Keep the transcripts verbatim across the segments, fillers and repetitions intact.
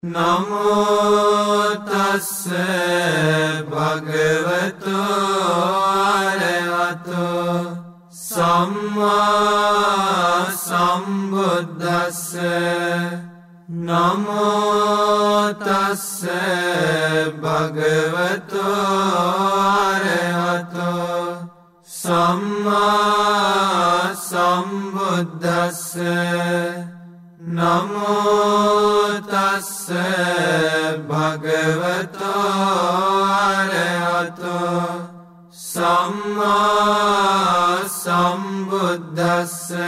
नमो तस्से भगवतो अरहतो सम्मा सम्बुद्धस्से नमो तस्से भगवतो अरहतो सम्मा सम्बुद्धस्से नमो तस्से भगवतो अरहतो सम्मा सम्बुद्धस्से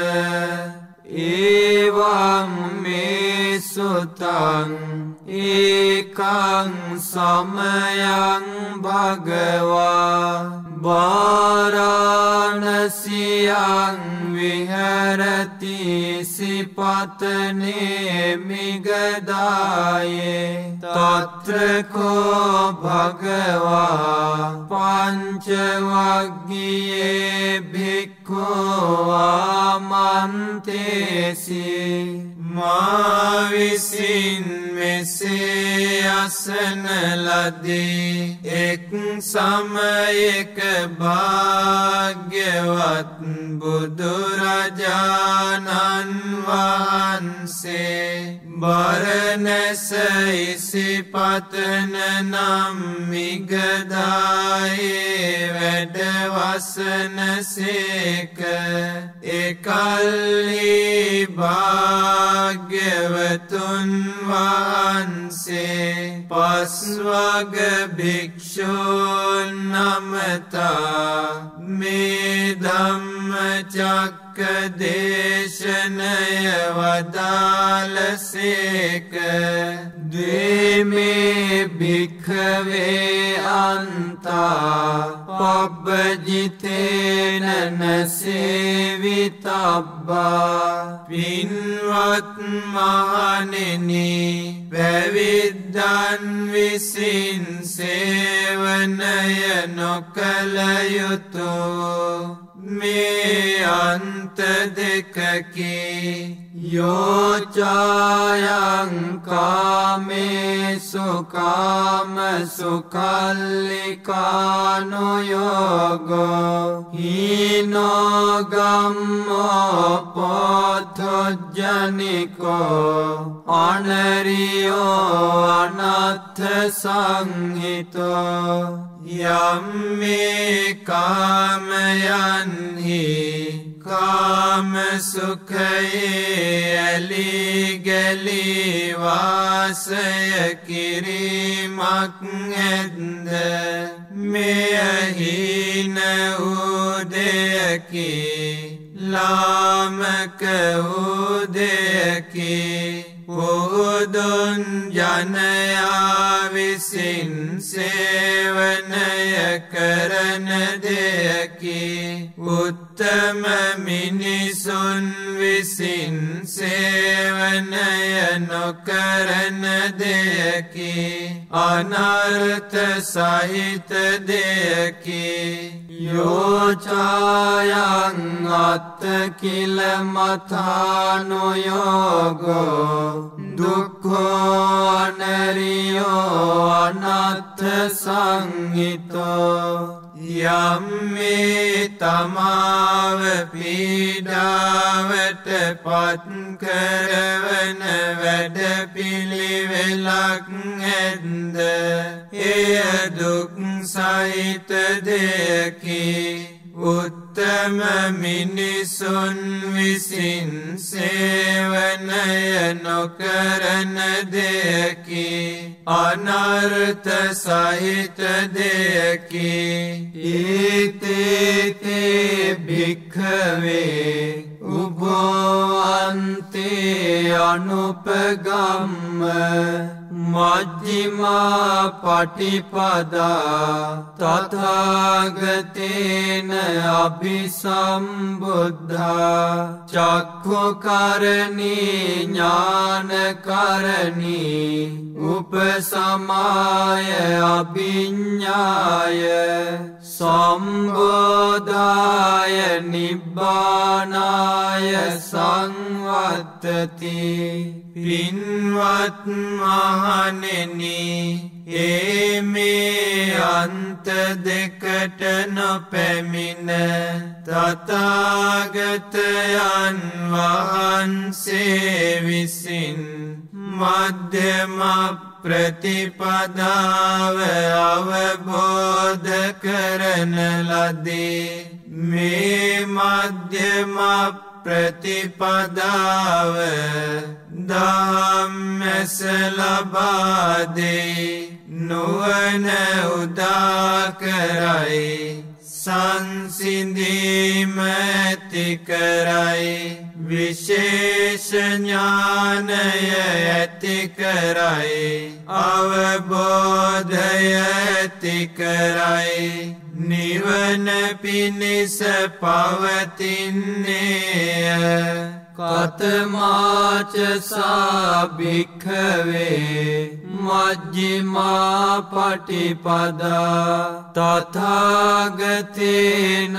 एवं मे सुतं एकं समयं भगवा वाराणस्यां विहरति सिपत्ने मिगदाये तत्र को भगवा पञ्चवग्ये भिक्खु आमन्तेसि मा विसिन मेसे असन लदी एक समयक भाग्यवत बुदुराजानन वහන්से बरनस इसिपतन नाम मिगदाये वेडवसन सेक एकल्ली भाग्यवतुन वහන්से पस्वग भिक्षुन नमता मे धम्मचक्र देशनय वदालसेक द्वे मे भिक्खवे अन्ता पब्बजितेन न सेवितब्बा पिन्वत् महानेनि පැවිද්දන් විසින් සේවනය නොකළ යුතු මේ අන්ත දෙකකි යෝචායං කාමේසු කාම සුකල්ලිකානුයෝගෝ හීනෝ ගම්මෝ පොතොජ්ජනිකෝ අනරියෝ අනත්ථ සංහිතෝ යම්මේ කාමයන්හි කාම සුඛයේ ඇලී ගලී වාසය කිරීමක් ඇද්ද මෙය හීන උදයකි ලාමක උදයකි පුදුන් ජනයා විසින් සේවනය කරන දෙයකි උත්තම මිනිසුන් විසින් සේවනය නොකරන දෙයකි අනර්ථ සහිත දෙයකි යෝචායං අත්තකිල මථානුයෝගෝ දුක්ඛෝ අනරියෝ අනත්ථ සංහිතෝ යම්මේ තමාව පීඩාවට පත් කරවන වැඩ පිළිවෙලක් ඇද්ද එය දුක් සහිත දෙයකි උත්තම මිනිසුන් විසින් සේවනය නොකරන දෙයකි අනර්ථ සහිත දෙයකි ඊතේතේ භික්ඛවේ උභෝ අන්තේ අනුපගම්ම මජ්ක්‍ධිමා පටිපදා තථාගතේන අභිසම්බුද්ධා චක්ඛුකරණී ඥානකරණී උපසමාය අභිඤ්ඤාය සම්බෝධාය නිබ්බානාය සංවත්තති පින්වත් මහණෙනි ඒ මේ අන්ත දෙකට නොපැමිණ තථාගතයන් වහන්සේ විසින් මධ්‍යම ප්‍රතිපදාව අවබෝධ කරන ලදී. මේ මධ්‍යම ප්‍රතිපදාව ධම්මස ලබා දෙයි. නුවණ උදා කරයි. සංසිඳීම ඇති කරයි. විශේෂ ඥානය ඇති කරයි. අවබෝධය ඇති කරයි. නිවන පිණිස පවතින්නේය. කතමාච සාභික්ඛවේ මජ්ක්‍ධිමා පටිපදා තථාගතේන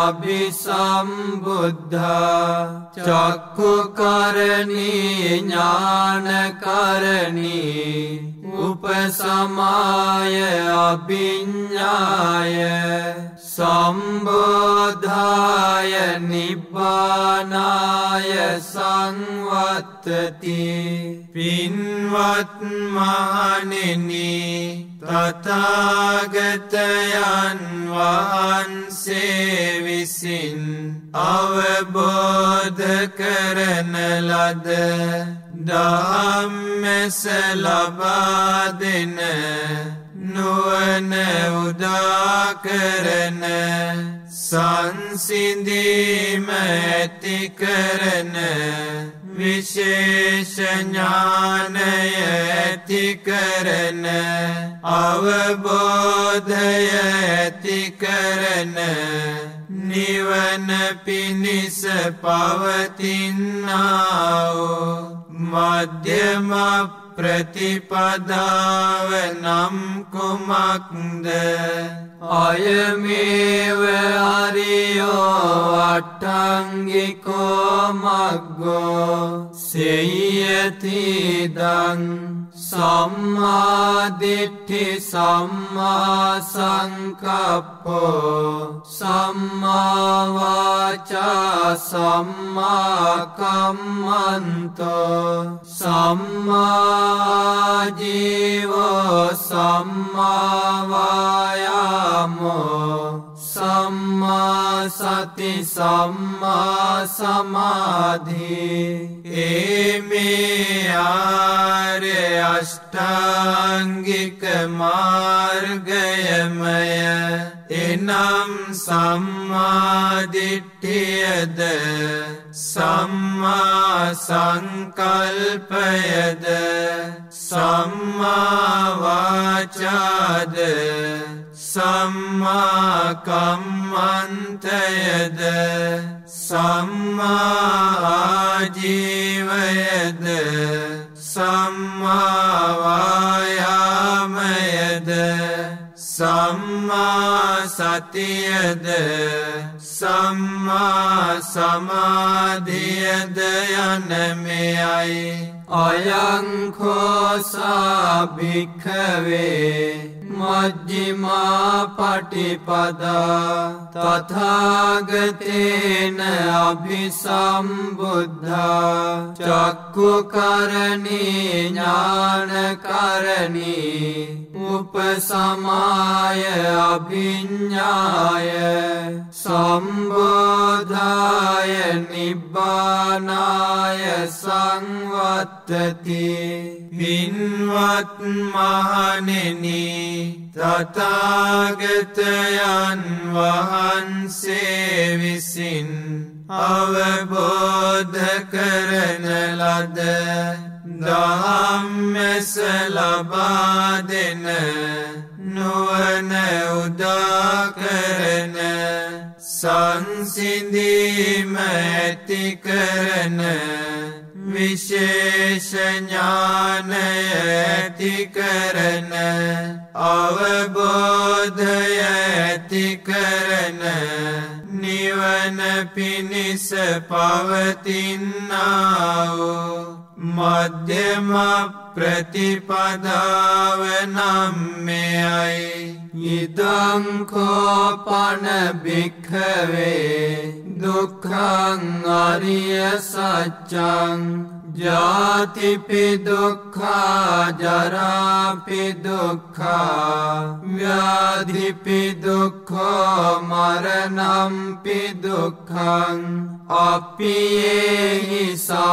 අභිසම්බුද්ධා චක්ඛුකරණී ඥානකරණී උපසමාය අභිඤ්ඤාය සම්බෝධාය නිබ්බානාය සංවත්තති. පින්වත් මහණෙනි තථාගතයන් වහන්සේ විසින් අවබෝධ කරන ලද ධම්මස ලබා දෙන නුවණ උදා කරන සංසිඳීම ඇති කරන විශේෂ ඥානය ඇති කරන අවබෝධය ඇති කරන නිවන පිණිස පවතිනා වූ මධ්‍යම ප්‍රතිපදාව නම් කුමක්ද? අයමේව අරියෝ අට්ඨංගිකෝ මග්ගෝ සේයතිදං සම්මා දිට්ඨි සම්මා සංකප්පෝ සම්මා වාචා සම්මා කම්මන්තෝ සම්මා ජීවෝ සම්මා වායාමෝ සම්මා සති සම්මා සමාධි. ඒමේ ආර්ය අෂ්ටාංගික මාර්ගයමය. එනම් සම්මා දිට්ඨියද සම්මා සංකල්පයද සම්මා වාචාද සම්මා කම්මන්තයද සම්මා ආජීවයද සම්මා වායාමයද සම්මා සතියද සම්මා සමාධියද යන මෙයයි. අයං කෝසා භික්ඛවේ මජ්ක්‍ධිමා පටිපදා තථාගතේන අභිසම්බුද්ධා චක්ඛුකරණී ඥානකරණී උපසමාය අභිඤ්ඤාය සම්බෝධාය නිබ්බානාය සංවත්තති. පින්වත් මහණෙනි තථාගතයන් වහන්සේ විසින් අවබෝධ කරන ලද ධම්මස ලබා දෙන නුවණ උදා කරන සංසිඳීම ඇති කරන විශේෂ ඥානය ඇති කරන අවබෝධය ඇති කරන නිවන පිණිස පවතිනා වූ මධ්‍යම ප්‍රතිපදාව නම්මෙයයි. ඉදං කෝපන භික්ඛවේ දුක්ඛං අරිය සත්‍යං ජාතිපි දුක්ඛා ජරාපි දුක්ඛා ව්‍යාධිපි දුක්ඛෝ මරණම්පි දුක්ඛං අපියේහි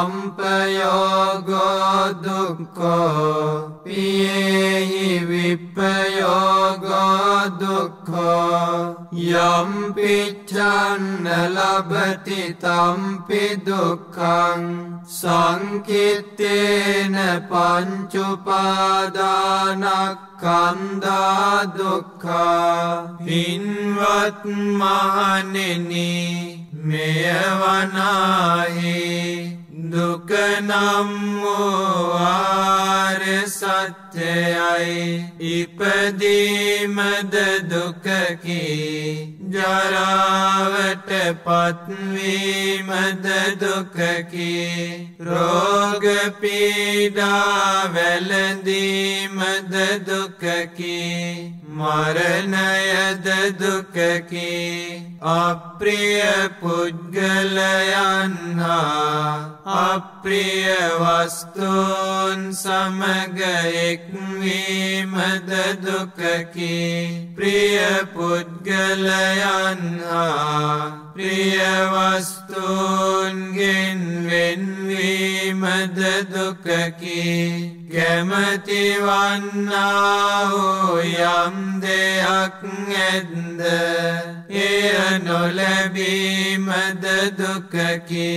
සම්පයෝගෝ දුක්ඛෝ පියේහි විප්පයෝගෝ දුක්ඛෝ යම් පිච්ඡන්න ලබති තම්පි දුක්ඛං සංකිත්තේන පංචුපාදානස්කන්ධා දුක්ඛා. පින්වත් මහණෙනි, මෙය වනාහි දුක නම් වූ ආර්ය සත්‍යයයි. ඉපදීමද දුකකි, ජරාවට පත්වීමද දුකකි, රෝග පීඩා වැළඳීමද දුකකි, මරණයද දුකකි. අප්‍රිය පුද්ගලයන් හා අප්‍රිය වස්තුන් සමග එක්වීමද දුකකි. ප්‍රිය පුද්ගලයන් හා ප්‍රිය වස්තුන්ගෙන් වෙන්වීමද දුකකි. කැමති වන්නා වූ යම් දෙයක් ඇද්ද එය නොලැබීමද දුකකි.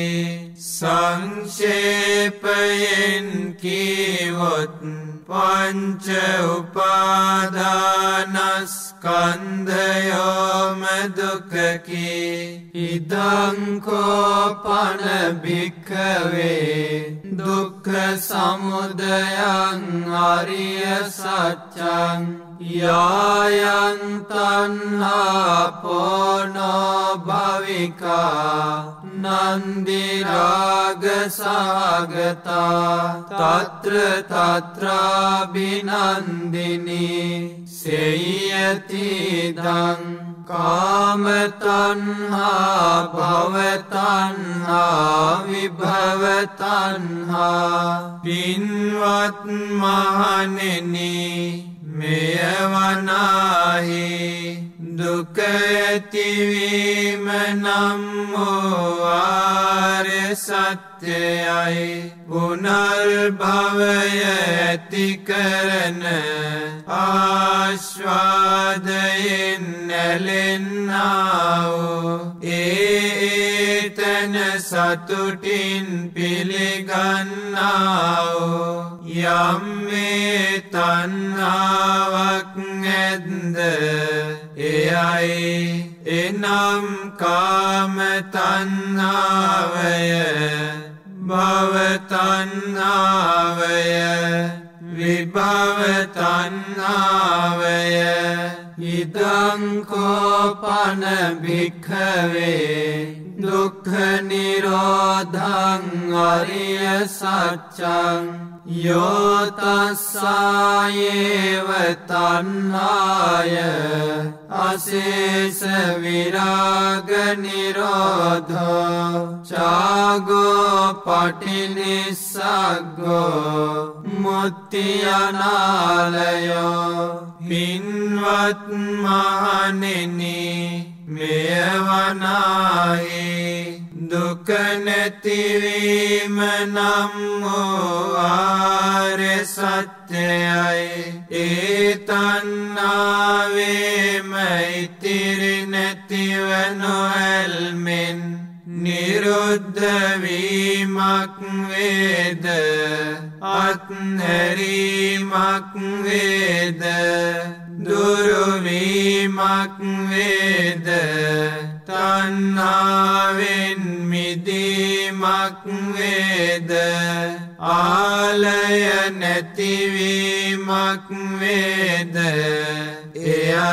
සංක්ෂේපයෙන් කීවොත් පංච උපාදානස්කන්ධයෝම දුකකි. ඉදං කෝපන භික්ඛවේ දුක්ඛ සමුදයං අරිය සත්‍යං යායන් තණ්හා පොනෝ භවිකා නන්දි රාග සාගතා තත්‍ර තත්‍රාබිනන්දිනී සේයති දං කාම තණ්හා භව තණ්හා විභව තණ්හා. පින්වත් මහණෙනි, මෙය වනාහි දුක ඇතිවීම නම් වූ ආර්ය සත්‍යයයි. පුනර්භවය ඇති කරන ආශ්වාදයෙන් නැලෙන්නා වූ ඒ තන සතුටින් පිළිගන්නා වූ යම් මේ තණ්හාවක් ඇද්ද එයයි එනම් කාම තණ්හාවය, භව තණ්හාවය, විභව තණ්හාවය. ඉදං කෝපන භික්ඛවේ දුක්ඛ නිරෝධං අරිය සත්‍යං යෝ තස්සායේව තණ්හාය අශේෂ විරාග නිරෝධෝ චාගෝ පටිනිස්සග්ගෝ මුත්‍ති අනාලයෝ. පින්වත් මහණෙනි, මෙය වනාහි දුක නැතිවීම නම් වූ ආර්ය සත්‍යයයි. ඒ තණ්හාවේම ඉතිරි නැතිව නොඇල්මෙන් නිරුද්ධ වීමක් වේද, අත්හැරීමක් වේද, දුරු වීමක් වේද, තණ්හාවෙන් මිදීමක් වේද, ආලය නැතිවීමක් වේද.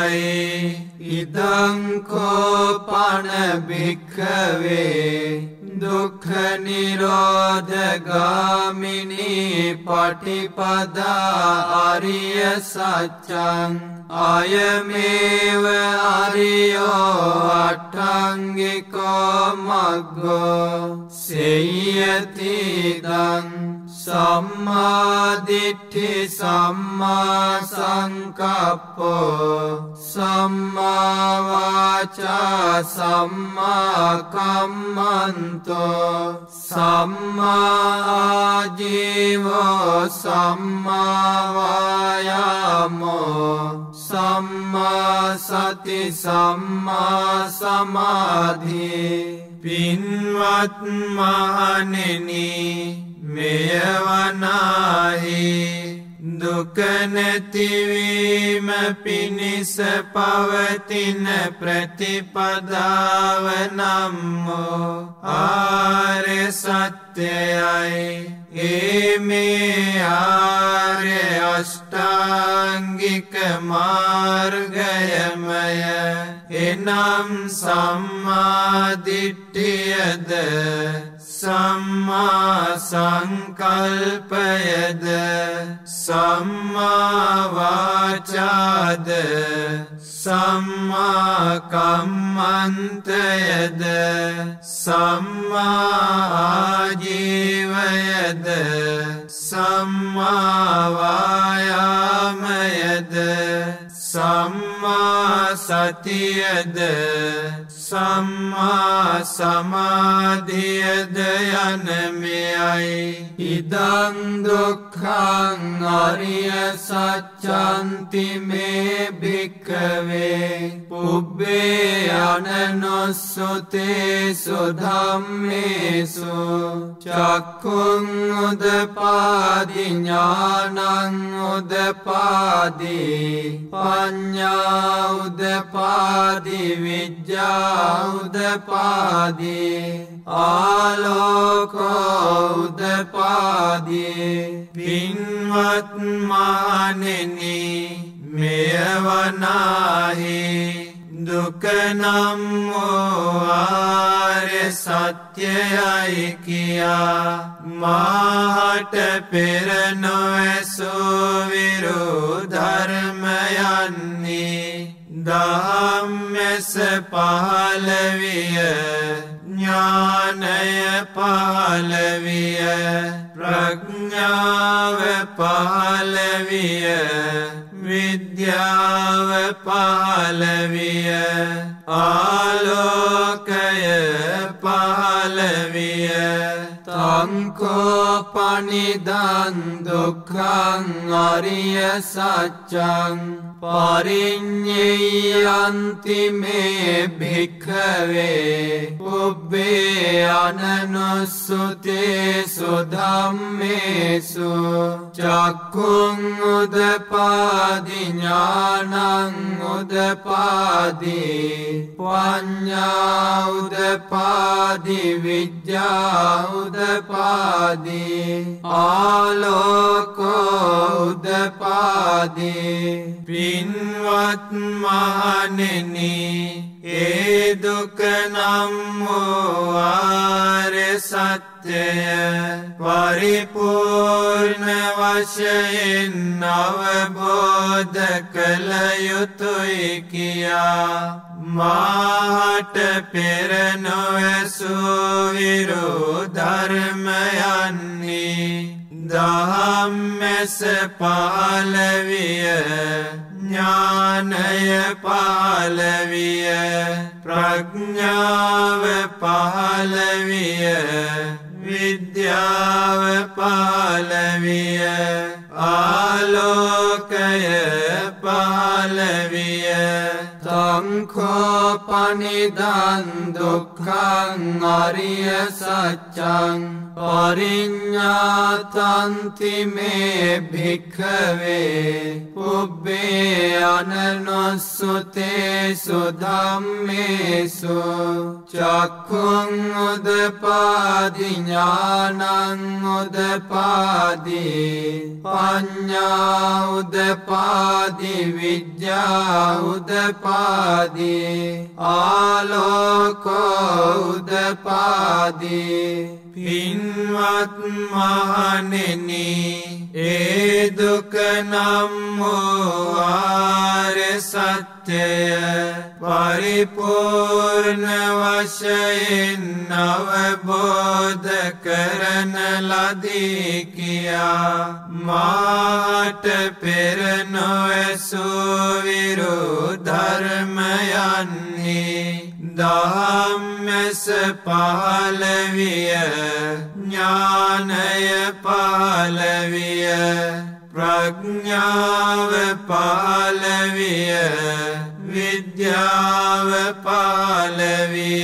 එයයි ඉදං කෝපන භික්ඛවේ දුක්ඛ නිරෝධගාමිනී පටිපදා අරිය සත්‍යං අයමේව අරියෝ අට්ඨංගිකෝ මග්ගෝ සේයතිදං සම්මා දිට්ඨි සම්මා සංකප්පෝ සම්මා වාචා සම්මා කම්මන්තෝ සම්මා ආජීවෝ සම්මා වායාමෝ සම්මා සති සම්මා සමාධි පින්වත් මහණෙනි මෙයවනාහි දුක නැතිවීම පිණිස පවතින ප්‍රතිපදාව නම් වූ ආර්ය සත්‍යයයි ඒ මේ ආර්ය අෂ්ටාංගික මාර්ගයමය එනම් සම්මා දිට්ඨියද සම්මා සංකල්පයද සම්මා වාචාද සම්මා කම්මන්තයද සම්මා ආජීවයද සම්මා වායාමයද සම්මා සතියද සම්මා සමාධියද යන මෙයයි ඉදං දුක්ඛං අරිය සත්‍යන්ති මේ භික්ඛවේ පුබ්බේ අනනුස්සතේසු ධම්මේසු චක්ඛුං උදපාදි ඥානං උදපාදි පඤ්ඤා උදපාදි විද්‍යා උදපාදි ආලෝකෝ උදපාදි පින්වත් මහණෙනි මෙයවනාහි දුක නම් වූ ආර්ය සත්‍යයයි කියා මාහට පෙර නොඇසූ විරුධර්මයන්හි දහම්මැස පහළ විය ඥානය පහළ විය ප්‍රඥාව පහළ විය විද්‍යාව පහළ විය ආලෝකය පහළ විය තංකෝ පනිදං දුක්ඛං අරිය සත්‍යං පරිඤ්ඤයන්ති මේ භික්ඛවේ පුබ්බේ අනනුස්සතේසු ධම්මේසු චක්ඛුං උදපාදි ඥානං උදපාදි පඤ්ඤා උදපාදි විද්‍යා උදපාදි ආලෝකෝ උදපාදි පින්වත් මහණෙනි ඒ දුක නම් වූ ආර්ය සත්‍යය පරිපූර්ණ වශයෙන් අවබෝධ කළ යුතුයි කියා මාහට පෙර නොඇසූ විරුධර්මයන්හි දහම්මැස පහළ විය ඥානය පහළ විය ප්‍රඥාව පහළ විය විද්‍යාව පහළ විය ආලෝකය පහළ විය තංකෝ පනිදං දුක්ඛං අරිය සත්‍යං පරිඤ්ඤාතන්ති මේ භික්ඛවේ පුබ්බේ අනනුස්සතේසු ධම්මේසු චක්ඛුං උදපාදි ඥානං උදපාදි පඤ්ඤා උදපාදි විද්‍යා උදපාදි ආලෝකෝ උදපාදී පින්වත් මහණෙනි ඒ දුක නම් වූ ආර්ය සත්‍යය පරිපූර්ණ වශයෙන් අවබෝධ කරන ලදී කියා මාට පෙර නොඇසූ විරුද්ධ ධර්මයන්හි දහම්මැස පහළ විය ඥානය පහළ විය ප්‍රඥාව පහළ විය විද්‍යාව පහළ විය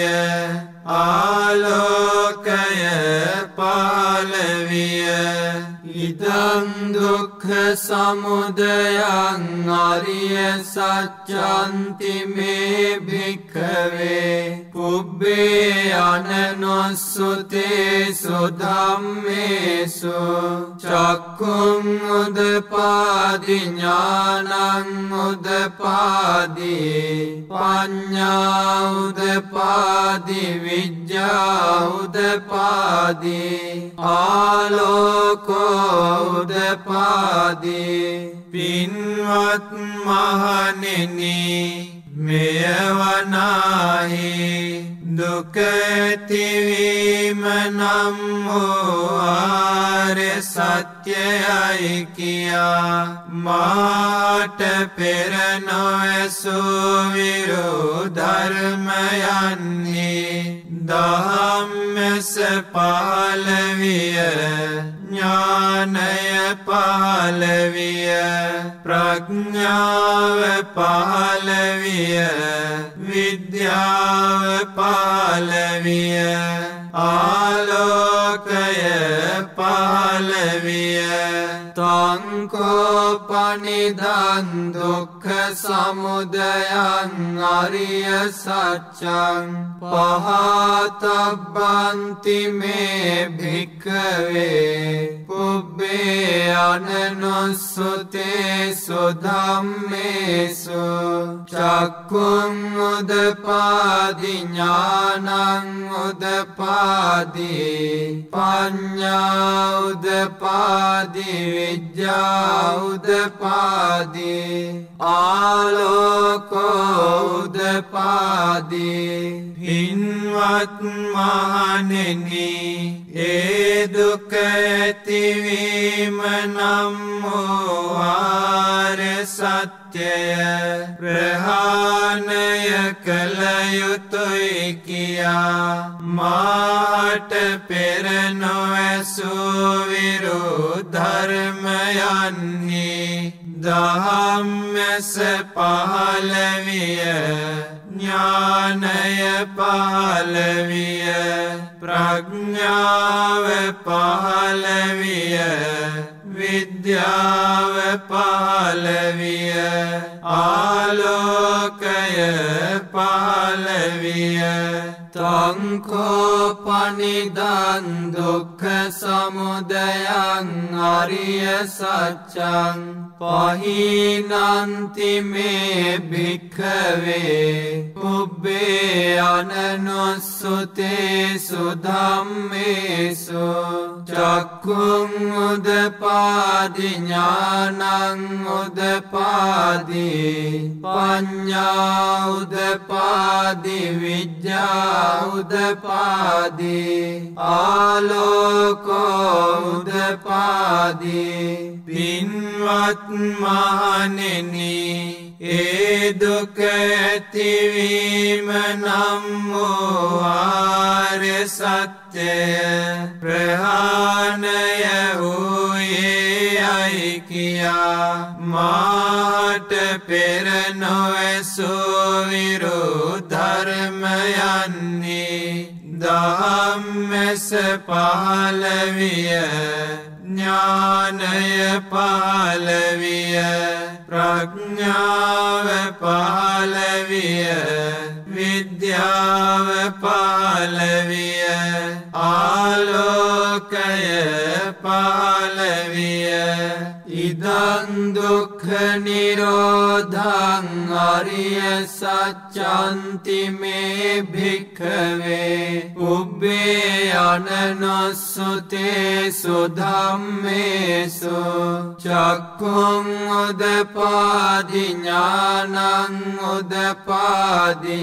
ආලෝකය පහළ විය ඉදං දුක්ඛ සමුදයං අරිය සත්‍යන්ති මේ භික්ඛවේ පුබ්බේ අනනොස්සුතේසු ධම්මේසු චක්ඛුං උදපාදි ඥානං උදපාදි පඤ්ඤා උදපාදි විඤ්ඤා උදපාදි ආලෝකෝ උදපාදී පින්වත් මහණෙනි මෙයවනාහි දුක ඇතිවීම නම් වූ ආර්ය සත්‍යයයි කියා මාට පෙර නොඇසූ විරුද්ධ ධර්මයන්හි දහම්මැස පහළ විය ඥානය පහළ විය ප්‍රඥාව පහළ විය විද්‍යාව පහළ විය ආලෝකය පහළ විය තංකෝපනිදං දුක්ඛ සමුදයං අරිය සත්‍යං පහතබ්බන්ති මේ භික්ඛවේ පුබ්බේ අනනොස්සුතේසු ධම්මේසු චක්ඛුං උදපාදි ඥානං උදපාදි පඤ්ඤා උදපාදි විද්‍යා උදපාදි ආලෝකෝ උදපාදි පින්වත් මහණෙනි ඒ දුක ඇතිවීම නම් වූ ආර්ය සත්‍යය ප්‍රහාණය කළ යුතුයි කියා මාට පෙර නොඇසූ විරුද්ධ ධර්මයන්හි දහම්මැස පහළ විය ඥානය පහළ විය ප්‍රඥාව පහළ විය විද්‍යාව පහළ විය ආලෝකය පහළ විය තංකෝපනිදං දුක්ඛ සමුදයං අරිය සත්‍යං පහීනන්ති මේ භික්ඛවේ පුබ්බේ අනනොස්සුතේසු ධම්මේසු චක්ඛුං උදපාදි ඥානං උදපාදි පඤ්ඤා උදපාදි විද්‍යා උදපාදි ආලෝකෝ උදපාදි පින්වත් මහණෙනි ඒ දුක ඇතිවීම නම් වූ ආර්ය සත්‍යය ප්‍රහාණය වූයේ යයි කියා මාට පෙර නොඇසූ විරුද්ධ ධර්මයන්හි දහම්මැස පහළ විය ඥානය පහළ විය ප්‍රඥාව පහළ විය විද්‍යාව පහළ විය ආලෝකය පහළ විය ඉදං දුක්ඛ නිරෝධං අරිය සත්‍යන්ති මේ භික්ඛවේ උබ්බේ අනනොස්සුතේසු ධම්මේසු චක්ඛුං උදපාදි ඥානං උදපාදි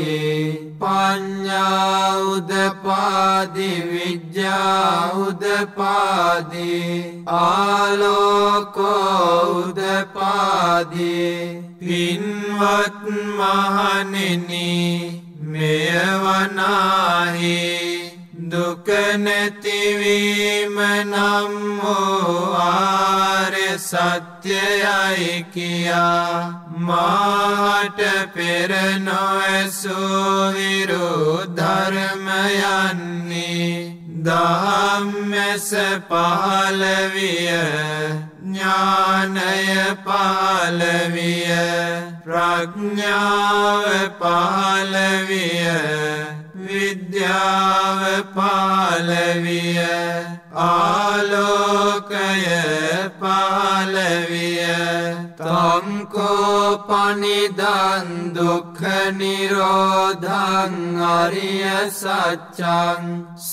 පඤ්ඤා උදපාදි විද්‍යා උදපාදි ආලෝකෝ උදපාදි පින්වත් මහණෙනි මෙයවනාහි දුක නැතිවීම නම් වූ ආර්ය සත්‍යයයි කියා මාට පෙර නොඇසූ විරුද්ධ ධර්මයන්හි ධම්මස පහළ විය ඥානය පහළ විය ප්‍රඥාව පහළ විය විද්‍යාව පහළ විය ආලෝකය පහළ විය තංකෝ පනිදං දුක්ඛ නිරෝධං අරිය සත්‍යං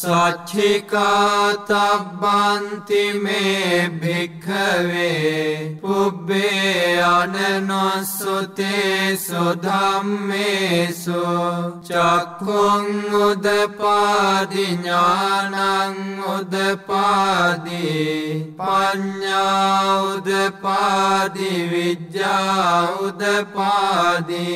සච්චිකාතබ්බන්ති මේ භික්ඛවේ පුබ්බේ අනනොස්සුතේසු ධම්මේසු චක්ඛුං උදපාදි ඥානං උදපාදි පඤ්ඤා උදපාදි විද්‍යා උදපාදි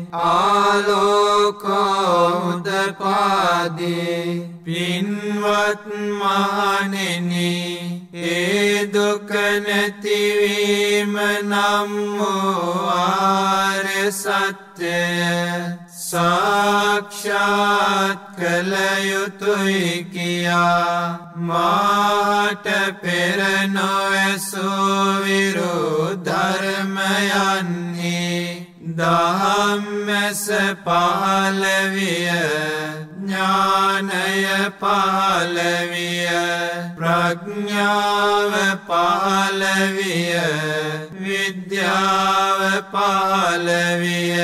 ආලෝකෝ උදපාදි පින්වත් මහණෙනි ඒ දුක නැතිවීම නම් වූ ආර්ය සත්‍යය සාක්ෂාත් කළ යුතුයි කියා මාට පෙර නොඇසූ විරුද්ධ ධර්මයන්හි ධම්මස පහළ විය ඥානය පහළ විය ප්‍රඥාව පහළ විය විද්‍යාව පහළ විය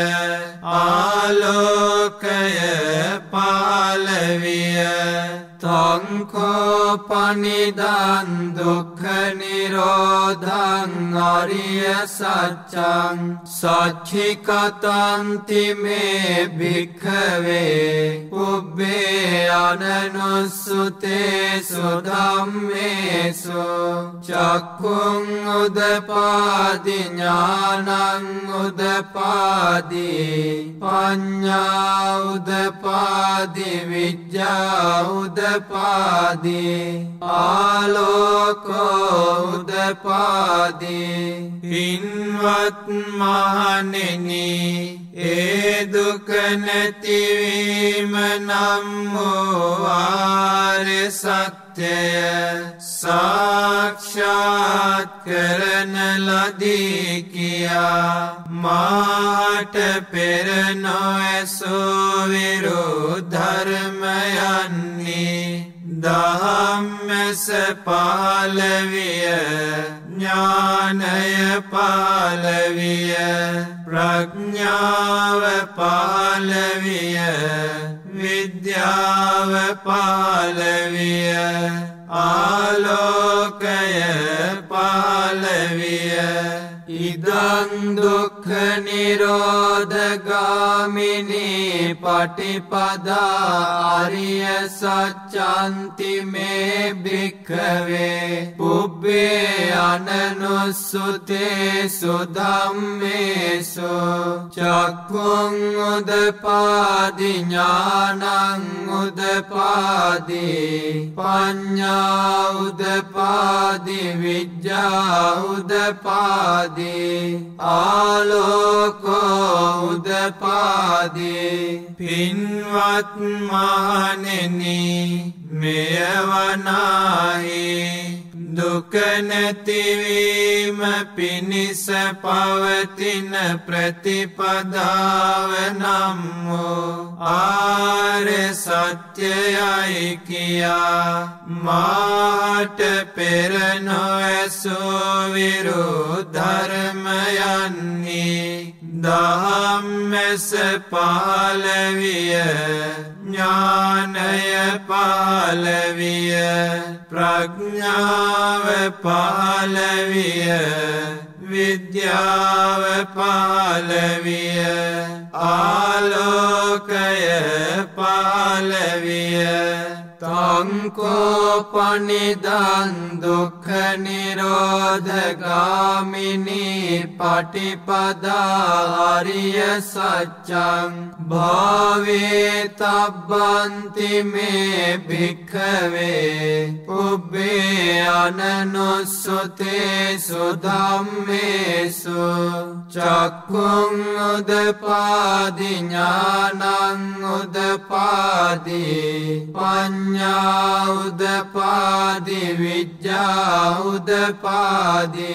ආලෝකය පහළ විය තංකෝ පනිදං දුක්ඛ නිරෝධං අරිය සත්‍යං සච්චිකතන්ති මේ භික්ඛවේ උබ්බේ අනනොස්සුතේසු ධම්මේසු චක්ඛුං උදපාදි ඥානං උදපාදි පඤ්ඤා උදපාදි විද්‍යා උදපාදි ආලෝකෝ උදපාදි පින්වත් මහණෙනි ඒ දුක නැතිවීම නම් වූ ආර්ය සත්‍යය සාක්ෂාත් කරන ලදී කියා මාට පෙර නොඇසූ විරුද්ධ ධර්මයන්හි ධම්මස පහළ විය ඥානය පහළ විය ප්‍රඥාව පහළ විය විද්‍යාව පහළ විය ආලෝකය පහළ විය ඉදං දුක්ඛ නිරෝධගාමිනී පටිපදා අරිය සත්‍යන්ති මේ භික්ඛවේ පුබ්බේ අනනුස්සුතේසු ධම්මේසු චක්ඛුං උදපාදි ඥානං උදපාදි පඤ්ඤා උදපාදි විද්‍යා උදපාදි ආලෝකෝ උදපාදි පින්වත් මහණෙනි මෙයවනාහි දුක නැතිවීම පිණිස පවතින ප්‍රතිපදාව නම් වූ ආර්ය සත්‍යයයි කියා මාට පෙර නොඇසූ විරුද්ධ ධර්මයන්හි දහම්මැස පහළ විය ඥානය පහළ විය ප්‍රඥාව පහළ විය විද්‍යාව පහළ විය ආලෝකය පහළ විය තංකෝපනිදං දුක්ඛ නිරෝධගාමිනී පටිපදා අරිය සත්‍යං භාවේතබ්බන්ති මේ භික්ඛවේ උබ්බේ අනනුස්සතේසු ධම්මේසු චක්ඛුං උදපාදි ඥානං උදපාදි පඤ්ඤා උදපාදි විද්‍යා උදපාදි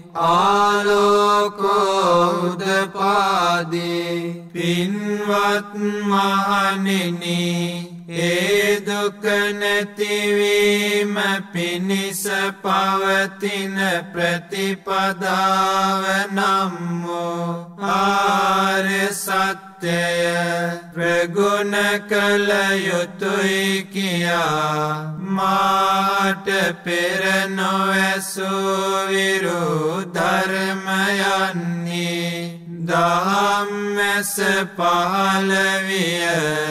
ආලෝකෝ උදපාදි පින්වත් මහණෙනි ඒ දුක නැතිවීම පිණිස පවතින ප්‍රතිපදාව නම් වූ ආර්ය සත්‍යය ප්‍රගුණ කළ යුතුයි කියා මාට පෙර නොඇසූ විරුද්ධ ධර්මයන්හි දහම්මැස පහළ විය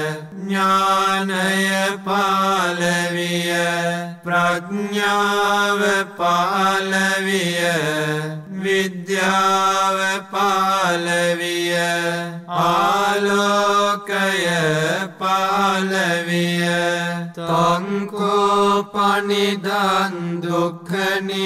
ඥානය පහළ විය ප්‍රඥාව පහළ විය විද්‍යාව පහළ විය ආලෝකය පහළ විය තංකෝපනිදං දුක්ඛ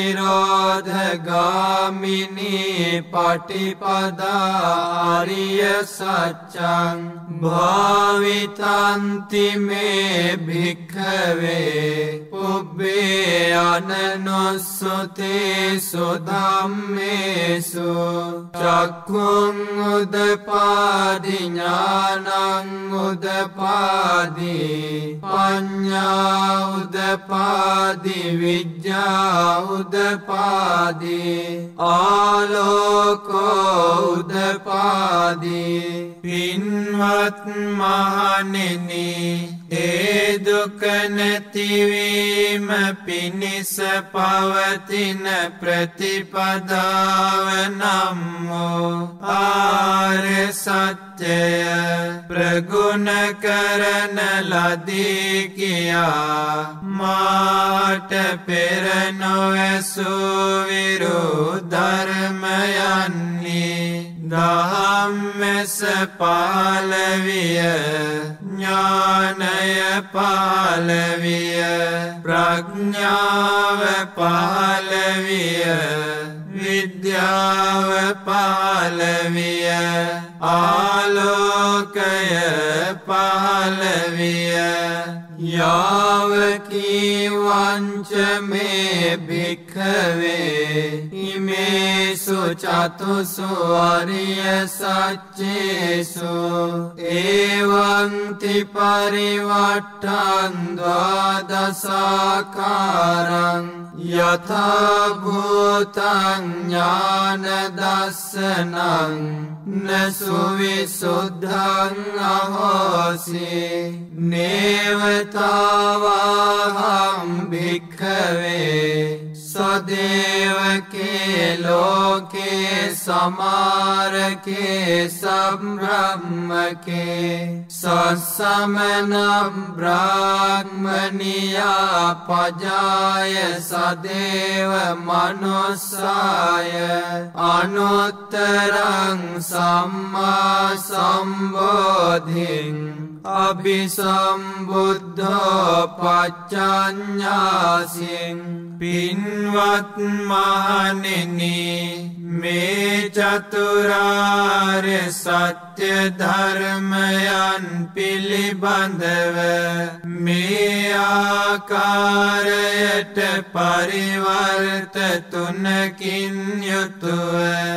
නිරෝධගාමිනී පටිපදා අරිය සත්‍යං භාවිතන්ති මේ භික්ඛවේ උබ්බේ අනනුස්සතේසු ධම්මේසු චක්ඛුං උදපාදි ඥානං උදපාදි පඤ්ඤා උදපාදි විද්‍යා උදපාදි ආලෝකෝ උදපාදි පින්වත් මහණෙනි ඒ දුක නැතිවීම පිණිස පවතින ප්‍රතිපදාව නම් වූ ආර්ය සත්‍යය ප්‍රගුණ කරන ලදී කියා මාට පෙර නොඇසූ විරුද්ධ ධර්මයන්හි දහම්මැස පහළ විය ඥානය පහළ විය ප්‍රඥාව පහළ විය විද්‍යාව පහළ විය ආලෝකය පහළ විය යාවකී වංච මේ භික්ඛවේ ඉමේසු චතුසු අරිය සච්චේසු එවං ති පරිවට්ඨං ද්වාදසාකාරං යථා භූතං ඥාන දස්සනං නසු විසුද්ධං අහෝසි නේවතාවහං භික්ඛවේ සදේවකේ ලෝකේ සමාරකේ සම්බ්‍රහ්මකේ සස්සමන බ්‍රාහ්මනියා පජාය සදේව මනුස්සාය අනුත්තරං සම්මා සම්බෝධින් අභිසම්බුද්ධෝ පච්චඤ්ඤාසින් පින්වත් මහණෙනි මේ චතුරාර්ය සත්‍ය ධර්මයන් පිළිබඳව මේ ආකාරයට පරිවර්ත තුනකින් යුතුව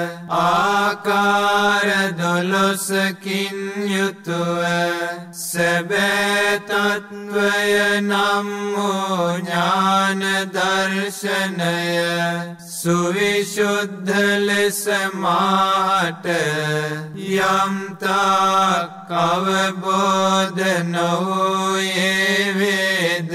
ආකාර දොළොසකින් යුතුව සැබෑ තත්වය නම් වූ ඥාන දර්ශනය සුවිශුද්ධ ලෙස මාට යම්තාක් අවබෝධ නොවූයේ වේද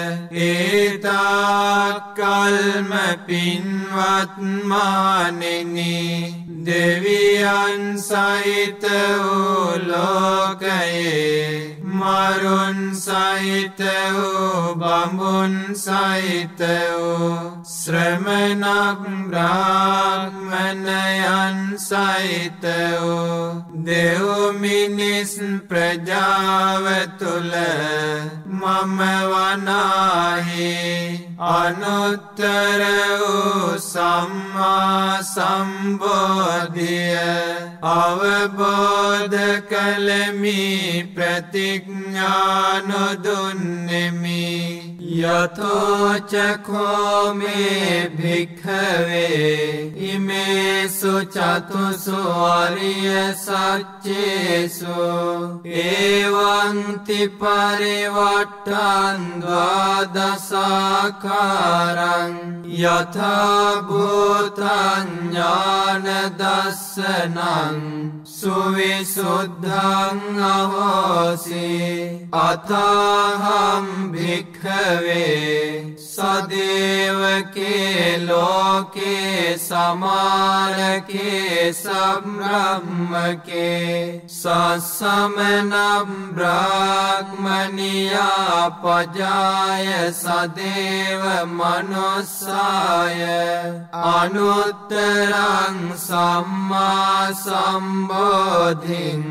ඒතාක් කල්ම පින්වත් මානෙනි දෙවියන් සහිත වූ ලෝකයේ මරුන් සහිත වූ බඹුන් සහිත වූ ශ්‍රමණ බ්‍රාහ්මණයන් සහිත වූ දෙව් මිනිස් ප්‍රජාව තුල මම වනාහි අනුත්තර වූ සම්මා සම්බෝධිය අවබෝධ කළෙමි ප්‍රතිඥා නොදුන්නෙමි යතෝ චඛෝ මේ භික්ඛවේ ඉමේසු චතුසු ආර්ය සත්‍යේසු එවං ති පරිවට්ඨං ද්වාදසාකාරං යථා භූතං ඥාන දස්සනං සුවිසුද්ධං අහෝසි අතහං භික්ඛවේ සදේවකේ ලෝකේ සමාරකේ සම්බ්‍රහ්මකේ සස්සමන බ්‍රාහ්මනියා පජාය සදේව මනුස්සාය අනුත්තරං සම්මා සම්බෝධින්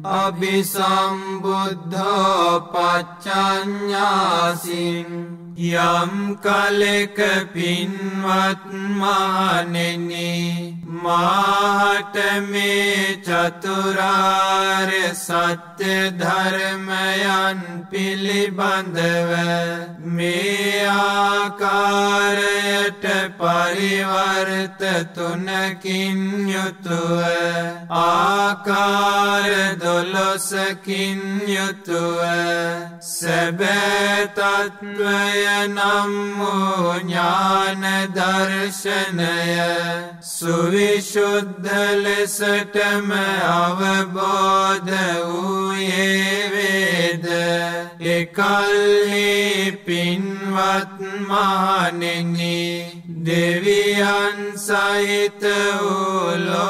අභිසම්බුද්ධෝ පච්චඤ්ඤාසින් යම් කලෙක පින්වත් මානෙනි මාට මේ චතුරාර්ය සත්‍ය ධර්මයන් පිළිබඳව මේ ආකාරයට පරිවර්ත තුනකින් යුතුව ආකාර දොළොසකින් යුතුව සැබෑ තත්වය නම් වූ ඥාන දර්ශනය සුවිශුද්ධ ලෙසටම අවබෝධ වූයේ වේද එකල්හි පින්වත් මහණෙනි දෙවියන් සහිත වූ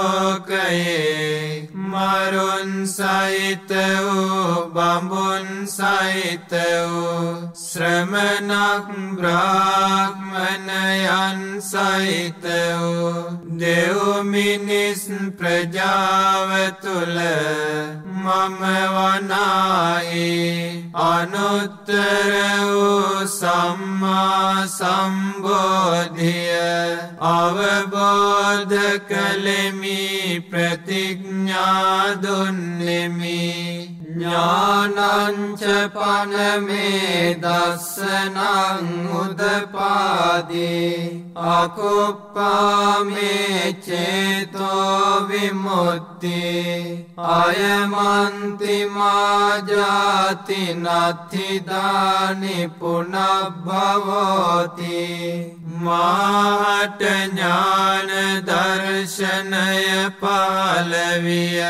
ලෝකයේ මරුන් සහිත වූ බඹුන් සහිත වූ ශ්‍රමණ බ්‍රාහ්මණයන් සහිත වූ දෙව් මිනිස් ප්‍රජාව තුල මම වනාහි අනුත්තර වූ සම්මා සම්බෝධිය අවබෝධ කළෙමි ප්‍රතිඥා දුන්නෙමි ඥානං ච පනමේ දස්සනං උදපාදී අකුප්පාමේ චේතෝ විමුක්ති අයමන්ති මාජාති නත්ථිදානි පුනබ්භවෝති මාට ඥාන දර්ශනය පාලවිය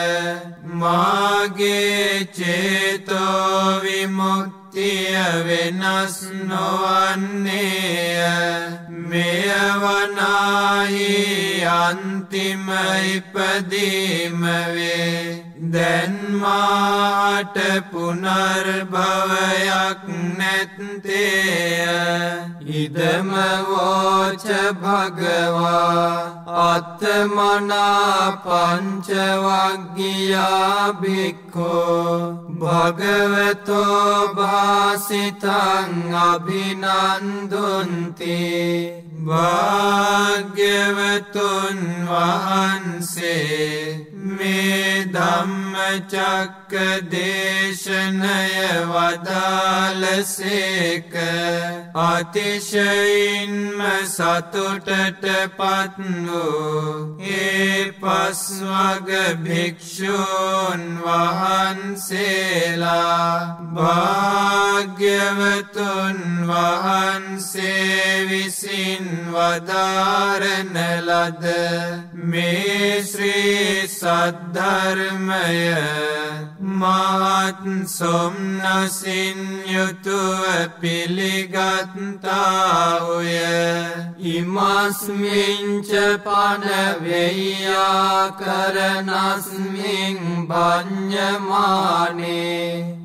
මාගේ චේතෝ විමුක්තිය වෙනස් නොවන්නේය මෙය වනාහි අන්තිම ඉපදීම වේ දැන් මාට පුනර්භවයක් නැත්තේය. ඉදම වෝච භගවා අත්තමනා පංචවග්ගියා භික්ඛෝ භගවතෝ භාසිතං අභිනන්දුන්ති. භාග්‍යවතුන් වහන්සේ මේ ධම්මචක්ක දේශනය වදාළසේක. අතිශයින්ම සතුටට පත් වූ ඒ පස්වග භික්ෂූන් වහන්සේලා භාග්‍යවතුන් වහන්සේ විසින් වදාරන ලද මේ ශ්‍රී සද්ධර්මය මහත් සොම්නසින් යුතුව පිළිගත්තාහුය. ඉමස්මින්ච පනවෙය්‍යා කරනස්මින් භඤ්ඤමානේ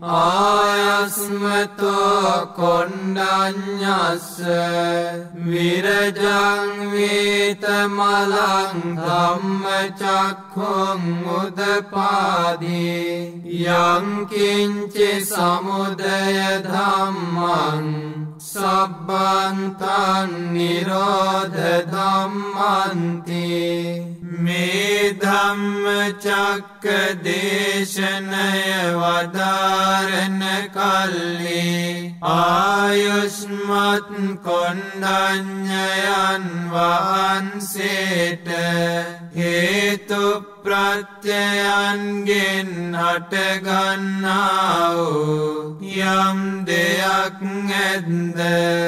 ආයස්මතෝ කොණ්ඩඤ්ඤස්ස විරජං වේතමලං ධම්මචක්ඛුං උදපාදී. යං කිංචි සමුදය ධම්මං සබ්බන්තං නිරෝධ ධම්මන්ති. මේ ධම්මචක්ක දේශනය වදාරන කල්හි ආයුෂ්මත් කොණ්ඩඤ්ඤයන් වහන්සේට හේතු ප්‍රත්‍යයන්ගෙන් හටගන්නා වූ යම් දෙයක් ඇද්ද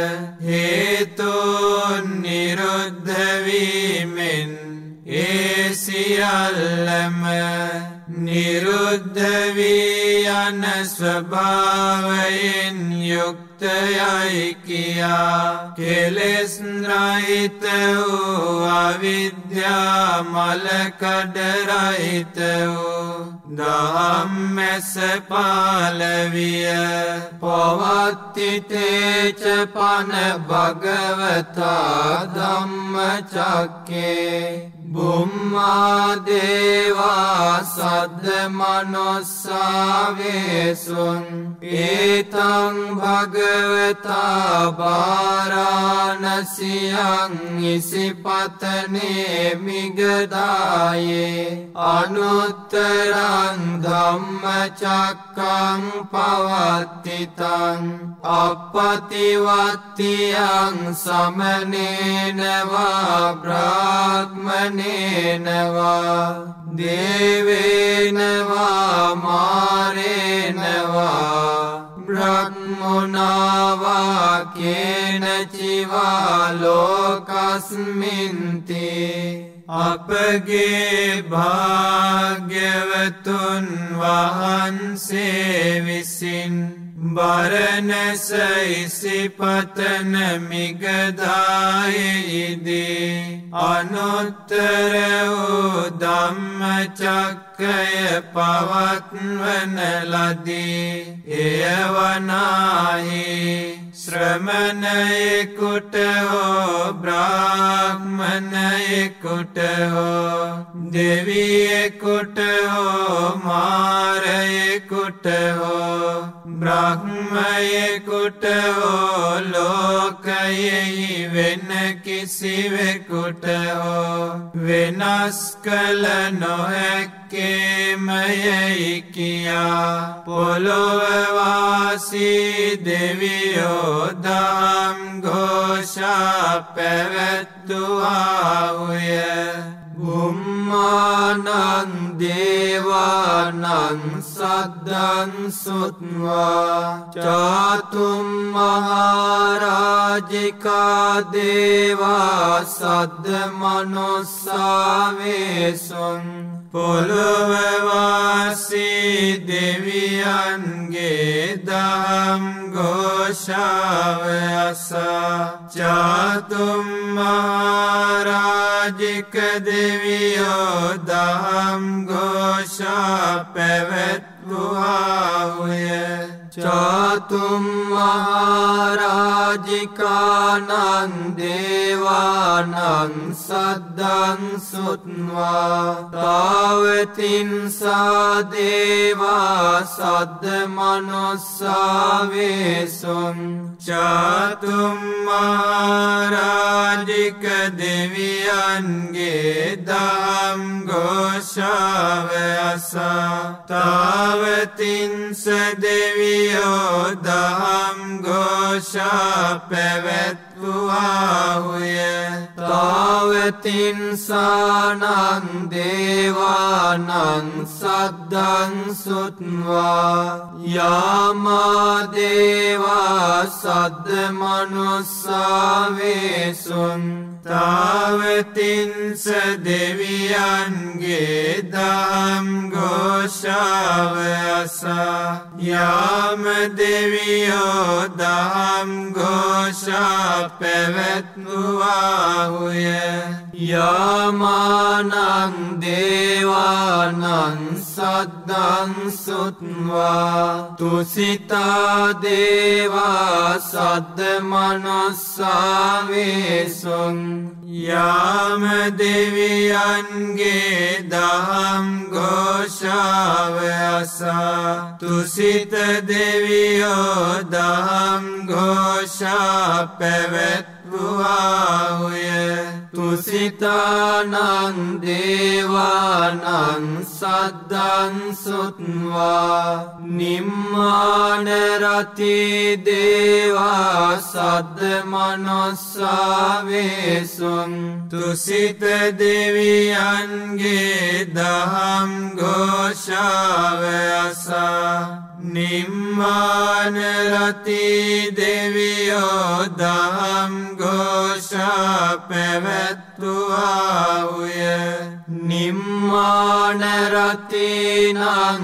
හේතුන් නිරුද්ධ වීමෙන් ඒ සියල්ලම නිරුද්ධ වී යන ස්වභාවයෙන් යුක්තයයි කියා කෙලෙස් රහිත වූ අවිද්‍යා මලකඩ රහිත වූ ධම්මැස පාලවිය. පවත්තිතේච පන භගවතා ධම්මචක්කේ බුම්මා දේවා සද්ද මනුස්සාවේසුන් ඒතං භගවතා බාරාණසියං ඉසිපතනේ මිගදායේ අනුත්තරං ධම්මචක්කං පවත්තිතං අපපතිවත්තියං සමනේනවා බ්‍රාහ්මනේනවා දේවේනවා මාරේනවා බ්‍රහ්මනාවා කේනචිවා ලෝකස්මින්ති. අපගේ භාග්‍යවතුන් වහන්සේ විසින් බරණැස ඉසිපතන මිගදායෙහිදී අනුත්තර වූ ධම්මචක්කය පවත්වන ලදී. එය වනාහි ශ්‍රමණයෙකුට හෝ බ්‍රාහ්මණයෙකුට හෝ දෙවියෙකුට හෝ මාරයෙකුට හෝ බ්‍රහ්මයෙකුට හෝ ලෝකයෙහි වෙන කිසිවෙකුට හෝ වෙනස් කළ නොහැක්කේමයයි කියා පොළොව වාසී දෙවියෝ දහම් ඝෝෂා පැවැත්තුවාහුය. බුම්මානං දේවානං සද්දං සුත්වා චාතුම් මහරජිකා දේවා සද්ද මනුස්සාවේසුන්. පොළොව වාසී දෙවියන්ගේ දහම් ඝෝෂාව අසා චාතුම් මහරජික දෙවියෝ දහම් ඝෝෂාව ഘോഷා පැවැත්වුවාහුය චාතුම් මහරජිකානං දේවානං සද්දං සුත්වා තාවතින්සා දේවා සද්ද මනුස්සා වේසුං චාතුම් මහරජික දෙවියන්ගේ දහම් ഘോഷාව අසා තාවතින්ස දෙවියෝ දහම් ഘോഷා පැවැත්වුවාහුය තාවතින්සානං දේවානං සද්දං සුත්වා යාමා දේවා සද්ද මනුස්සා වේසුං තාවතින්ස දෙවියන්ගේ දහම් ഘോഷාව අසා යාම දෙවියෝ දහම් ഘോഷා පැවැත්වුවාහුය යාමානං දේවානං සද්දං සුත්වා තුසිතා දේවා සද්ද මනුස්සා වේසුං යාම දෙවියන්ගේ දහම් ഘോഷාව අසා තුසිත දෙවියෝ දහම් ഘോഷා පැවැත්වුවාහුය තුසිතානං දේවානං සද්දං සුත්වා නිම්මාන රති දේවා සද්ද මනුස්සා වේසුං තුසිත දෙවියන්ගේ දහම් ഘോഷාව අසා නිම්මාන රති දෙවියෝ දහම් ഘോഷා පැවැත්වුවාහුය නිම්මාන රතිනං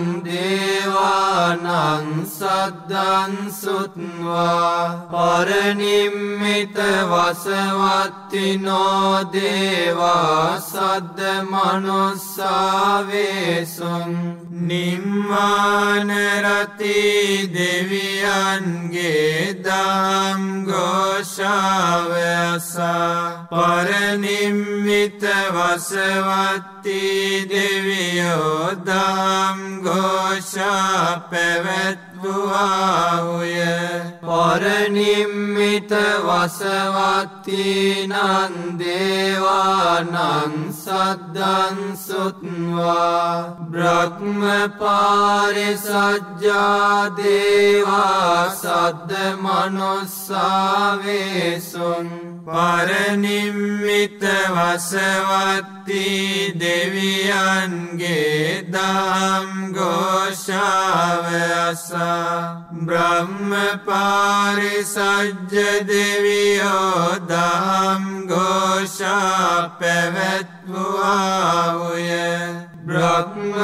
දේවානං සද්දං සුත්වා පරනිම්මිත වසවත්තිනෝ දේවා සද්ද මනුස්සා වේසුං නිම්මාන රති දෙවියන්ගේ දහම් ഘോഷාව අසා පරනිම්මිත වසවත්ති දෙවියෝ දහම් ഘോഷා පැවැත්වුවාහුය පරනිම්මිත වසවත්තිනං දේවානං සද්දං සුත්වා බ්‍රහ්ම පාරිසජ්ජා දේවා සද්ද මනුස්සා වේසුං පරනිම්මිත වසවත්ති දෙවියන්ගේ දහම් ഘോഷාව අසා බ්‍රහ්ම පාරිසජ්ජ දෙවියෝ දහම් ഘോഷා පැවැත්වුවාහුය බ්‍රහ්ම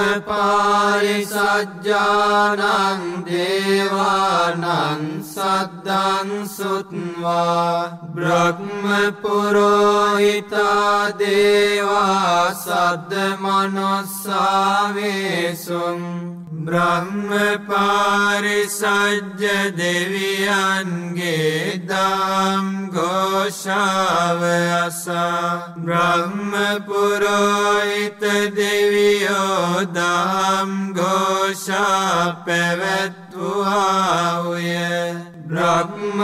පාරිසජ්ජානං දේවානං සද්දං සුත්වා බ්‍රහ්ම පුරෝහිතා දේවා සද්ද මනුස්සා වේසුං බ්‍රහ්ම පාරිසජ්ජ දෙවියන්ගේ දහම් ഘോഷාව අසා බ්‍රහ්ම පුරෝහිත දෙවියෝ දහම් ഘോഷා පැවැත්වුවාහුය බ්‍රහ්ම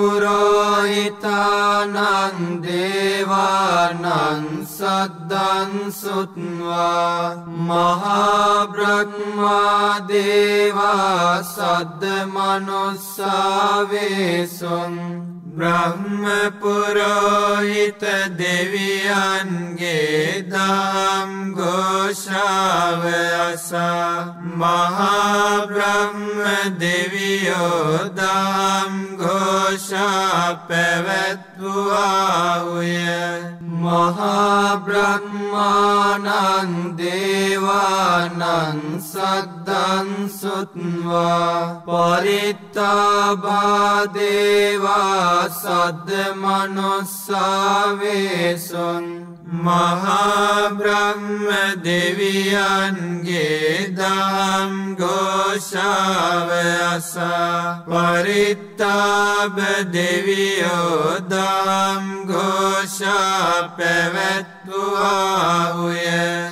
පුරෝහිතානං දේවානං සද්දං සුත්වා මහා බ්‍රහ්මා දේවා සද්ද මනුස්සා වේසුං බ්‍රහ්ම පුරෝහිත දෙවියන්ගේ දහම් ഘോഷාව අසා මහා බ්‍රහ්ම දෙවියෝ දහම් ഘോഷා පැවැත්වුවාහුය මහා බ්‍රහ්මානං දේවානං සද්දං සුත්වා පරිත්තාභා දේවා සද්ද මනුස්සා වේසුං මහාබ්‍රහ්ම දෙවියන්ගේ දහම් ഘോഷාව අසා පරිත්තාබ දෙවියෝ දහම් ഘോഷා පැවැත්වුවාහුය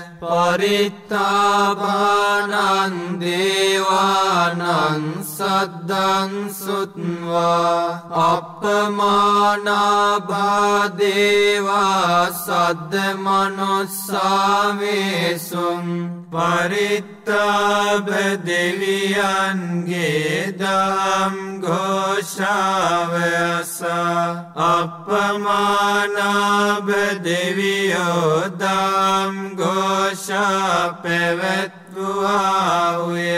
පරිත්තාභානං දේවානං සද්දං සුත්වා අප්පමානාභා දේවා සද්ද මනුස්සාවේසුං පරිත්තාබ දෙවියන්ගේ දහම් ഘോഷාව අසා අප්පමානාභ දෙවියෝ දහම් ഘോഷා පැවැත්වුවාහුය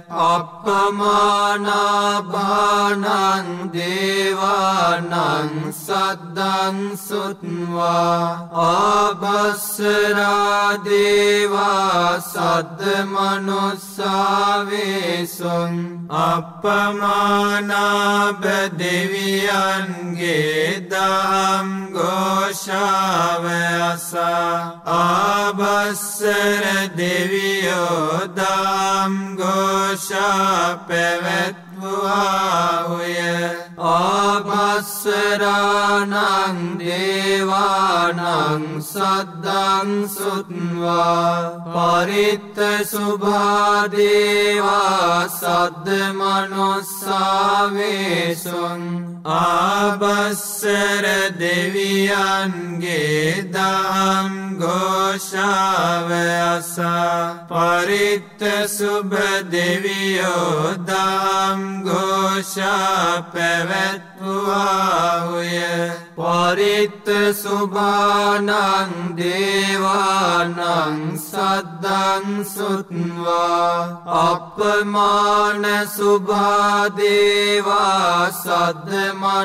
අප්පමානාභානං දේවානං සද්දං සුත්වා ආභස්සරා දේවා සද්ද මනුස්සාවේසුං අප්පමානාභ දෙවියන්ගේ දහම් ഘോഷාව අසා ආභස්සර දෙවියෝ දහම් ഘോഷා පැවැත්වුවාහුය ආභස්සරාණං දේවානං සද්දං සුත්වා පරිත්ත සුභා දේවා සද්ද මනුස්සාවේසුං ආභස්සර දෙවියන්ගේ දහම් ഘോഷාව අසා පරිත්ත සුභ දෙවියෝ දහම් ഘോഷා පැවැත්වුවාහුය පරිත්ත සුභානං දේවානං සද්දං සුත්වා අප්පමාන සුභා දේවා සද්ද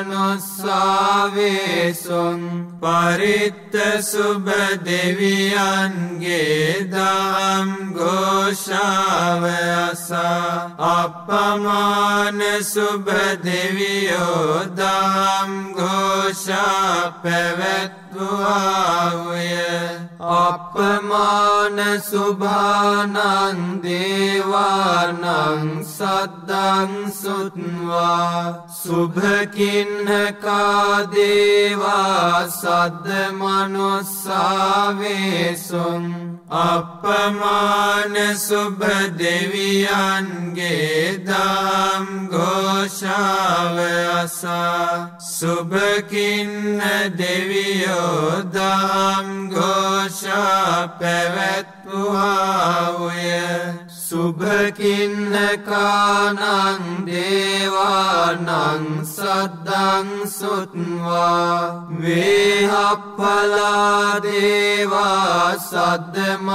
මනුස්සාවේසුං පරිත්ත සුභ දෙවියන්ගේ දහම් ഘോഷාව අසා අප්පමාන සුභ දෙවියෝ දහම් ഘോഷා පැවැත්වුවාහුය අප්පමාන සුභානං දේවානං සද්දං සුත්වා සුභකින්නකා දේවා සද්ද මනුස්සාවේසුං අප්පමාන සුභ දෙවියන්ගේ දහම් ഘോഷාව අසා සුභකින්න දෙවියෝ දහම් ഘോഷා පැවැත්වුවාහුය සුභකින්නකානං දේවානං සද්දං සුත්වා වේහප්පලා දේවා සද්ද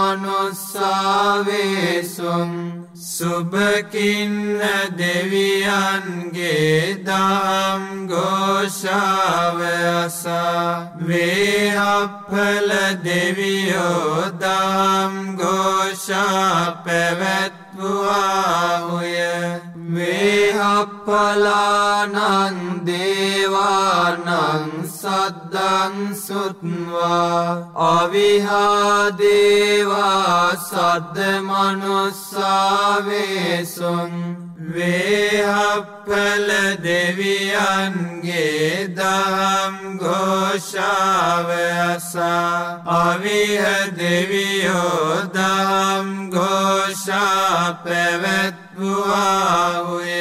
මනුස්සාවේසුං සුභකින්න දෙවියන්ගේ දහම් ഘോഷාව අසා වේහප්පල දෙවියෝ දහම් ഘോഷා පැවැත්වුවාහුය වේහප්පලානං දේවානං සද්දං සුත්වා අවිහා දේවා සද්ද මනුස්සාවේසුං වේහප්පල දෙවියන්ගේ දහම් ഘോഷාව අසා අවිහ දෙවියෝ දහම් ഘോഷා පැවැත්වුවාහුය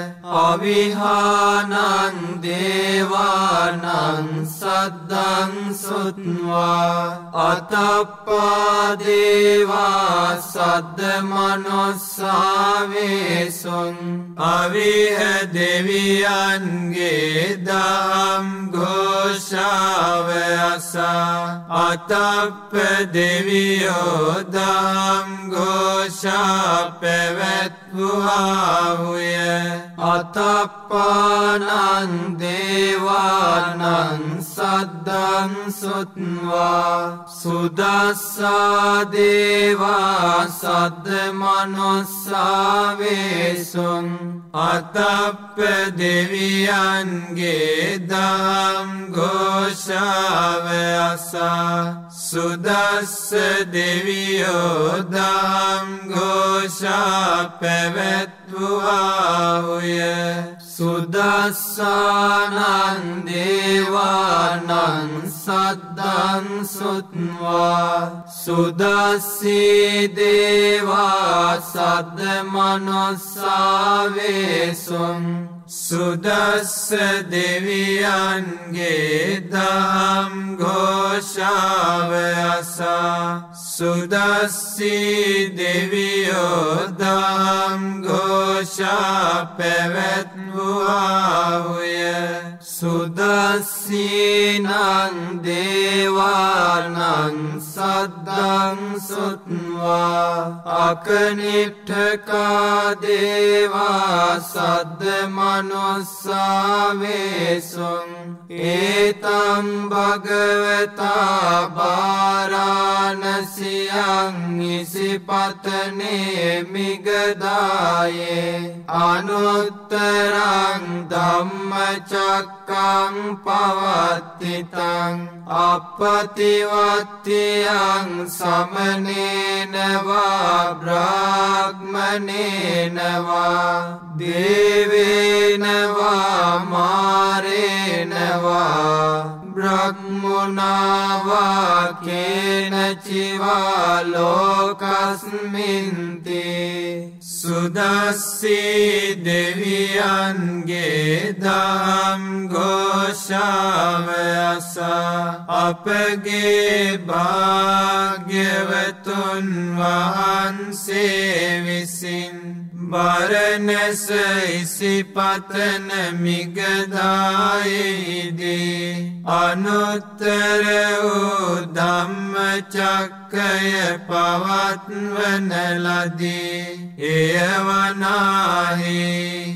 අවිහානං දේවානං සද්දං සුත්වා අතප්පා දේවා සද්ද මනුස්සාවේසුං අවිහ දෙවියන්ගේ දහම් ഘോഷාව අසා අතප්ප දෙවියෝ දහම් ഘോഷා පැවැත්වුවාහුය අතප්පානං දේවානං සද්දං සුත්වා සුදස්සා දේවා සද්ද මනුස්සා වේසුං අතප්ප දෙවියන්ගේ දහම් ഘോഷාව අසා සුදස්ස දෙවියෝ දහම් ഘോഷා පැවැත්වුවාහුය සුදස්සානං දේවානං සද්දං සුත්වා සුදස්සී දේවා සද්ද මනුස්සා වේසුං සුදස්ස දෙවියන්ගේ දහම් ഘോഷාව අසා සුදස්සී දෙවියෝ දහම් ഘോഷා පැවැත්වුවාහුය සුදස්සීනං දේවානං සද්දං සුත්වා අකනිට්ඨකා දේවා සද්ද මනුස්සා වේසුං ඒතං භගවතා බාරාණසියං ඉසිපතනේ මිගදායේ අනුත්තරං ධම්මචක්කං පවත්තිතං අප්පතිවත්තියං සමනේනවා බ්‍රාහ්මනේනවා දේවේනවා මාරේනවා බ්‍රහ්මුණාවා කේනචිවා ලෝකස්මින්ති සුදස්සී දෙවියන්ගේ දහම් ഘോഷාව අසා අපගේ භාග්‍යවතුන් වහන්සේ විසින් බරණැස ඉසිපතන මිගදායේදී අනුත්තර වූ ධම්මචක්කය පවත්වන ලදී එය වනාහි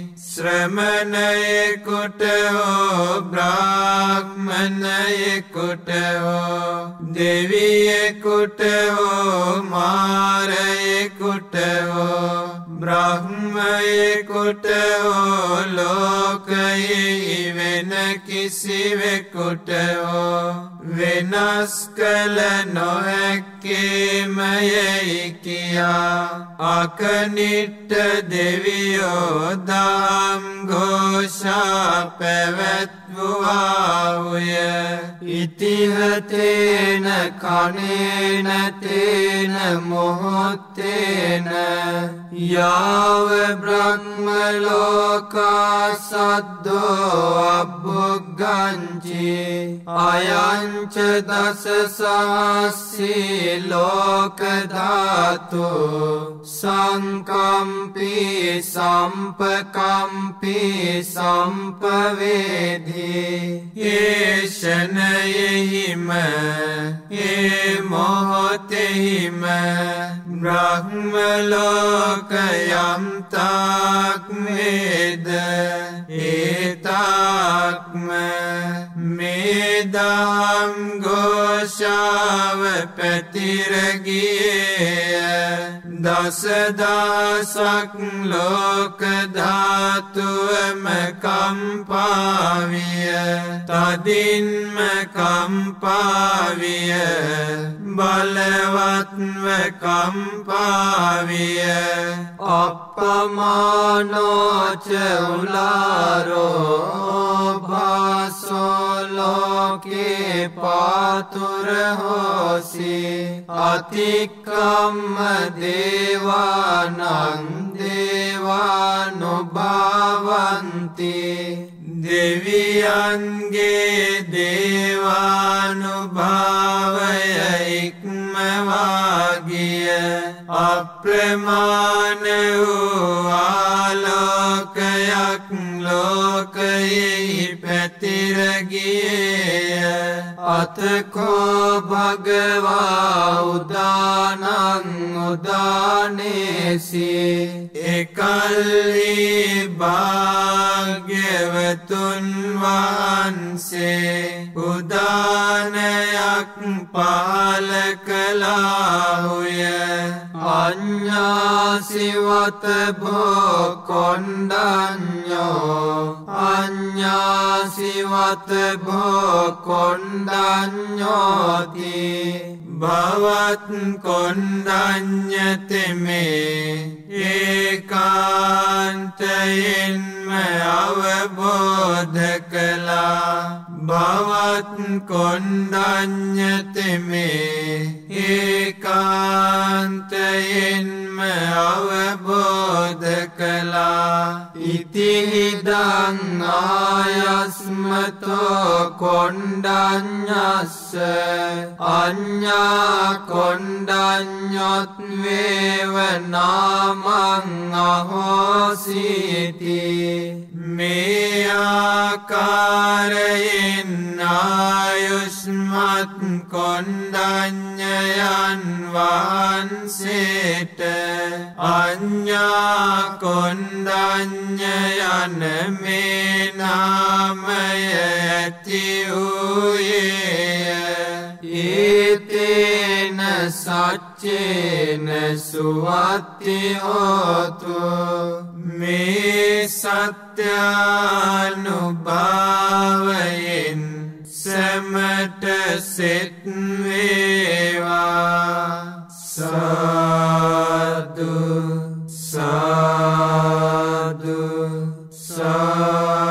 ශ්‍රමණයෙකුට හෝ බ්‍රාහ්මණයෙකුට හෝ දෙවියෙකුට හෝ මාරයෙකුට හෝ බ්‍රහ්මයෙකුට හෝ ලෝකයෙහි වෙන කිසිවෙකුට හෝ වෙනස් කළ නොහැක්කේමයයි කියා අකනිට්ඨ දෙවියෝ දහම් ഘോഷා පැවැත්වුවාහුය ඉතිහතේන කනේන තේන මොහොත්තේන යාව බ්‍රහ්ම ලෝකා සද්දෝ අබ්බුග්ගංචි අයංච දස සහස්සී ලෝක ධාතු සංකම්පී සම්පකම්පී සම්පවේදී ඒෂණයෙහිම ඒ මොහොතෙහිම බ්‍රහ්ම ලෝකයම් තාක් වේද ඒතාක්ම මේ දහම් ഘോഷාව පැතිර ගියේය දසදහසක් ලෝක ධාතුවම කම්පාවිය තදින්ම කම්පාවිය බලවත්ව කම්පාවිය අප්පමානෝච උලාරෝ භාසෝ ලෝකේ පාතුර හෝසි අතික්කම්ම දේවානං දේවානුභාවන්ති දෙවියන්ගේ දේවානුභාවය ඉක්මවා ගිය අප්‍රමාණ වූ ආලෝකයක් ලෝකයෙහි පැතිර ගියේය अतको भगवा उदानං उदानेसि එකල්හි භාග්‍යවතුන් වහන්සේ උදානයක් පහළ කළාහුය. අඤ්ඤාසිවත භෝ කොණ්ඩඤ්ඤෝ අඤ්ඤාසිවත භෝ කොණ්ඩඤ්ඤෝති භවත් කොණ්ඩඤ්ඤතෙමේ ඒකාන්තයෙන්ම අවබෝධ කළා. භවත් කොණ්ඩඤ්ඤතෙමේ ඒකාන්තයෙන්ම අවබෝධ කළා. ඉතිහිදං ආයස්මතෝ කොණ්ඩඤ්ඤස්ස අඤ්ඤා කොණ්ඩඤ්ඤොත් වේව නාමං අහෝසීති. මේ ආකාරයෙන් ආයුෂ්මත් කොණ්ඩඤ්ඤයන් වහන්සේට අඤ්ඤා කොණ්ඩඤ්ඤ යන මේ නාමය ඇති වූයේය. ඒතේන සච්චේන සුවත්ති හෝතු මේ සත්‍යානුභාවයෙන් සැමට සෙත් වේවා. සාදු සාදු සාදු